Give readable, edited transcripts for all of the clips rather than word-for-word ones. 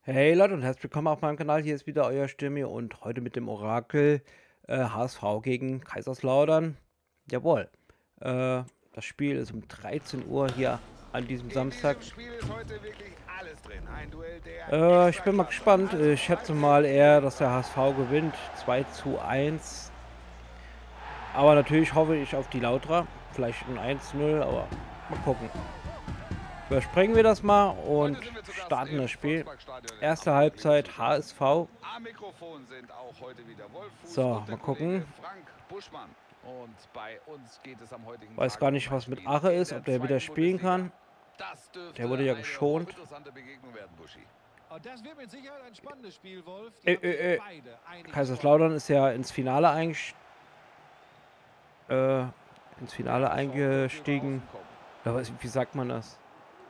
Hey Leute und herzlich willkommen auf meinem Kanal. Hier ist wieder euer Stimmi und heute mit dem Orakel HSV gegen Kaiserslautern. Jawohl. Das Spiel ist um 13 Uhr hier an diesem In Samstag. diesem Spiel ist heute wirklich alles drin. Ein Duell der Ich bin mal Extraklasse. gespannt. Also Ich schätze halten mal Sie sich eher, fest. dass der HSV gewinnt. 2:1. Aber natürlich hoffe ich auf die Lautra. Vielleicht ein 1:0, aber mal gucken. Überspringen wir das mal und Heute sind wir zu Gast starten das im Spiel. Volksparkstadion in Erste Hamburg, liebe Halbzeit Zuschauer. HSV. Am Mikrofon sind auch heute wieder Wolf Fuß So, und der mal Kollege gucken. Frank Buschmann. Und bei uns geht es am heutigen Weiß Tag gar um nicht, ein was mit Spiel Ache in ist, der ob der wieder zweiten spielen Bundesliga. kann. Das Der dürfte wurde ja eine geschont. hochinteressante Begegnung werden, Buschi. Und das wird mit Sicherheit ein spannendes Spiel, Wolf. Äh, Die haben sich äh, äh. beide einiges Kaiserslautern ist vorgenommen. ja äh, ins Der Finale HSV könnte über eingestiegen. außen kommen. Ja, wie sagt man das?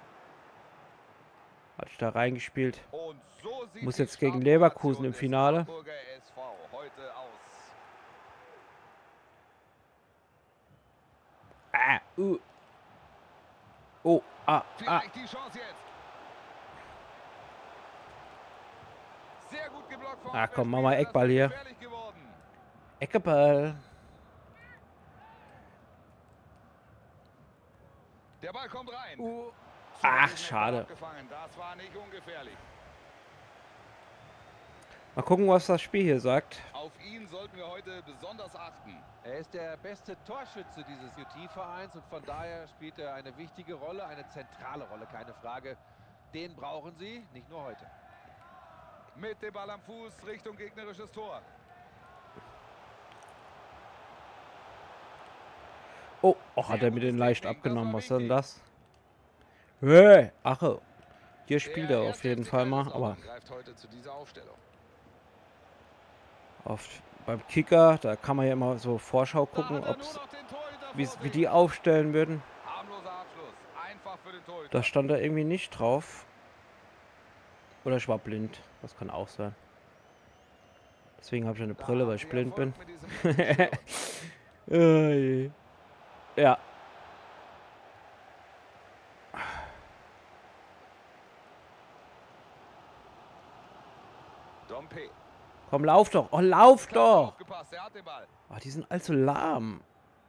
Hat ich da reingespielt. Und so sieht Muss die jetzt gegen Leverkusen Startformation im des Finale. Hamburger SV heute aus. Ah, oh, ah. Vielleicht die Chance jetzt. Sehr gut geblockt vom Ah, komm, mach mal Abwehrspieler. Das Eckball wird hier. gefährlich geworden. Eckeball. Der Ball kommt rein. So, Ach, diesen Eckball schade. abgefangen. Das war nicht ungefährlich. Mal gucken, was das Spiel hier sagt. Auf ihn sollten wir heute besonders achten. Er ist der beste Torschütze dieses UT-Vereins und von daher spielt er eine wichtige Rolle, eine zentrale Rolle, keine Frage. Den brauchen sie, nicht nur heute. Mit dem Ball am Fuß Richtung gegnerisches Tor. Oh, hat er mir den leicht abgenommen. Was ist denn das? Hey, Ache. Hier spielt er auf jeden Fall mal, aber Greift heute zu dieser Aufstellung. beim Kicker, da kann man ja immer so Vorschau gucken, wie die aufstellen würden. Harmloser Abschluss. Einfach für den Torhüter. Da stand da irgendwie nicht drauf. Oder ich war blind. Das kann auch sein. Deswegen habe ich eine Brille, weil ich blind bin. Ja. Dompe. Komm, lauf doch. Oh, lauf doch. Aufgepasst, er hat den Ball. Oh, die sind allzu lahm.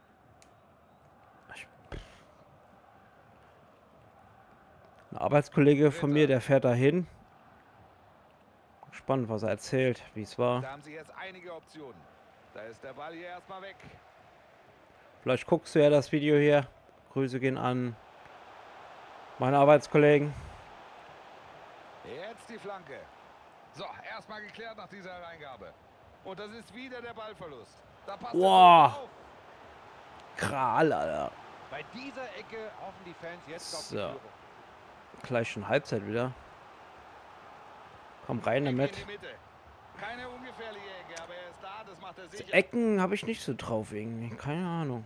Ein Arbeitskollege von mir, der fährt dahin. Spannend, was er erzählt, wie es war. Da haben sie jetzt einige Optionen. Da ist der Ball hier erstmal weg. Vielleicht guckst du ja das Video hier. Grüße gehen an meine Arbeitskollegen. Jetzt die Flanke. So, erstmal geklärt nach dieser Hereingabe. Und das ist wieder der Ballverlust. Da passt der Wow. Torhüter auf. Kral, Alter. Bei dieser Ecke hoffen die Fans jetzt auf die So. Führung. Gleich schon Halbzeit wieder. Komm rein Ecke damit. in die Mitte. Keine ungefährliche Ecke, aber er ist da, das macht er sicher. Ecken habe ich nicht so drauf irgendwie. Keine Ahnung.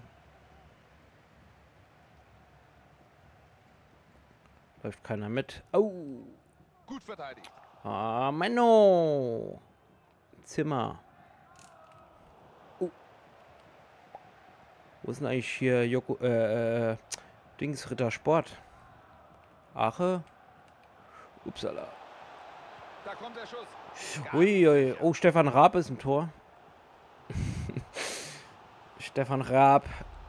Läuft keiner mit. Oh. Gut verteidigt. Ah, Menno. Zimmer. Oh. Wo ist denn eigentlich hier Joko, Dings Ritter Sport? Ache. Upsala. Da kommt der Schuss. Uiui. Oh, Stefan Raab ist im Tor. Stefan Raab.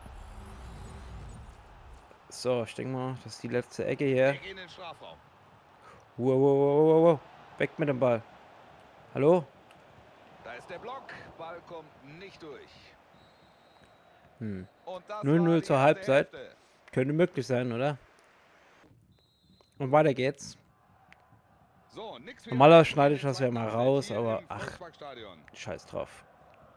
So, ich denke mal, das ist die letzte Ecke hier. Ecke in den Strafraum. Wow. Weg mit dem Ball. Hallo? Da ist der Block. Ball kommt nicht durch. Hm. Und das 0:0 war die zur erste Halbzeit. Hälfte. Könnte möglich sein, oder? Und weiter geht's. So, nix Normalerweise schneide ich das ja mal raus, aber ach, scheiß drauf.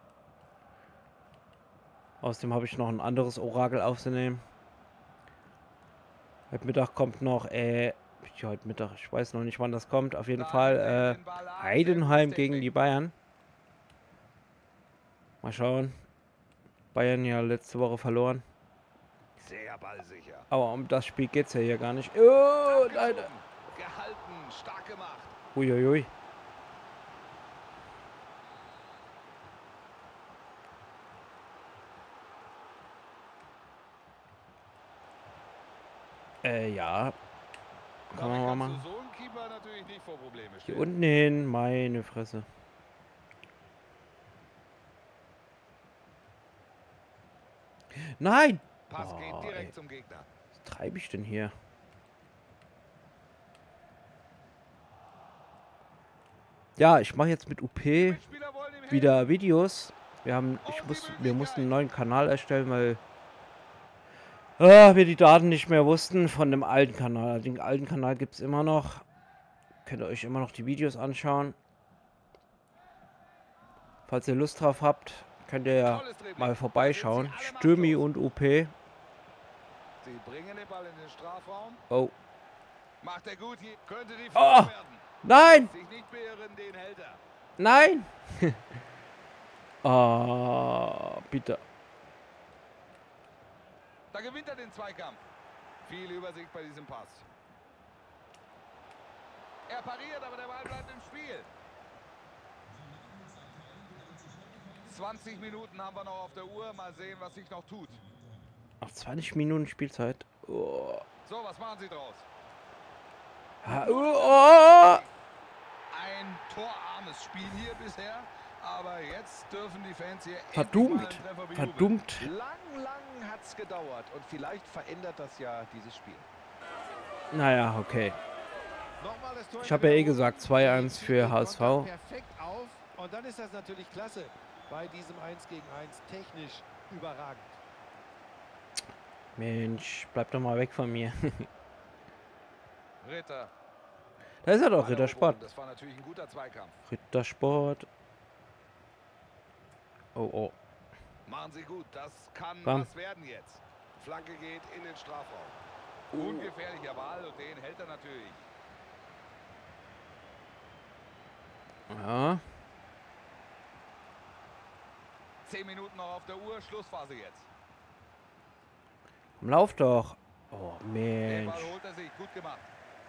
Außerdem habe ich noch ein anderes Orakel aufzunehmen. Heute Mittag kommt noch, heute Mittag, ich weiß noch nicht, wann das kommt. Auf jeden Fall, Heidenheim gegen die Bayern. Mal schauen. Bayern ja letzte Woche verloren. Sehr ballsicher. Aber um das Spiel geht's ja hier gar nicht. Oh, nein. Gehalten, stark gemacht. Uiuiui. Ja. Kann man mal machen. So einen Keeper natürlich nicht vor Probleme Hier stellen. unten hin, meine Fresse. Nein! Pass geht Oh, direkt ey. zum Gegner. Was treibe ich denn hier? Ja, ich mache jetzt mit UP Mitspieler wollen ihm helfen. wieder Videos. Wir mussten einen neuen Kanal erstellen, weil wir die Daten nicht mehr wussten von dem alten Kanal. Den alten Kanal gibt es immer noch. Könnt ihr euch immer noch die Videos anschauen. Falls ihr Lust drauf habt, könnt ihr ja Tolles Dribbling. mal Da vorbeischauen. sind sie alle Stürmi machtlos. und UP. Sie bringen den Ball in den Strafraum. Oh. Macht er gut hier. Könnte die Oh. Führung werden. Nein! Sich nicht beirren, den hält er. Nein! Ah, bitte. Da gewinnt er den Zweikampf. Viel Übersicht bei diesem Pass. Er pariert, aber der Ball bleibt im Spiel. 20 Minuten haben wir noch auf der Uhr. Mal sehen, was sich noch tut. Noch 20 Minuten Spielzeit. Oh. So, was machen Sie draus? Oh. Ein torarmes Spiel hier bisher. Aber jetzt dürfen die Fans hier Verdummt. endlich mal einen Treffer bejubeln. Verdummt. Lang hat es gedauert und vielleicht verändert das ja dieses Spiel. Naja, okay. Nochmal das Tor Ich in habe ja der eh gesagt, Wiederholung. 2-1 für Die HSV. kontern perfekt auf. Und dann ist das natürlich klasse. Bei diesem 1 gegen 1 technisch überragend. Mensch, bleib doch mal weg von mir. Ritter. Da ist er doch, Ball Rittersport. erobern. Das war natürlich ein guter Zweikampf. Rittersport. Oh, oh. Machen Sie gut. Das kann Komm. was werden jetzt. Flanke geht in den Strafraum. Ungefährlicher Ball und den hält er natürlich. Ja. 10 Minuten noch auf der Uhr. Schlussphase jetzt. Lauf doch. Oh, Den Mensch. Ball holt er sich. Gut gemacht.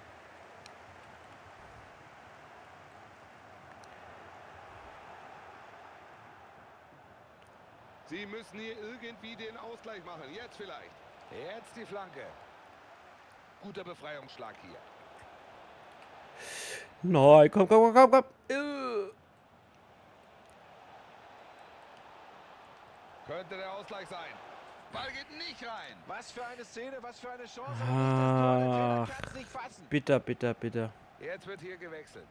Sie müssen hier irgendwie den Ausgleich machen. Jetzt vielleicht. Jetzt die Flanke. Guter Befreiungsschlag hier. Nein, komm, komm, komm, komm. Könnte der Ausgleich sein. Ball geht nicht rein. Was für eine Szene, was für eine Chance. Ach. Der kann es nicht fassen. Bitter, bitter, bitter. Jetzt wird hier gewechselt.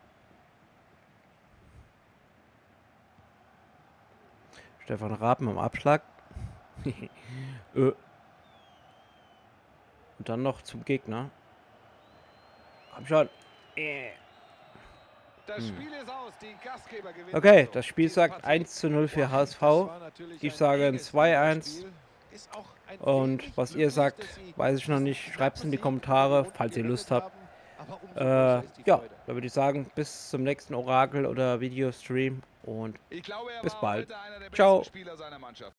Stefan Raben am Abschlag. Und dann noch zum Gegner. Komm schon. Das Spiel ist aus. Die Gastgeber gewinnen. Okay, also. das Spiel Diese sagt Partie. 1:0 für HSV. Das war natürlich Ich ein sage ein enges 2:1. Spiel. Ist auch ein Und wenig was ihr glücklich, sagt, dass sie weiß ich noch nicht. diesen Schreibt es in die knappen Sieg Kommentare, und falls ihr Lust gerettet habt. haben. Aber umso größer ist die Ja, Freude. da würde ich sagen, bis zum nächsten Orakel oder Videostream und Ich glaube, er bis war bald. heute einer der Ciao. besten Spieler seiner Mannschaft.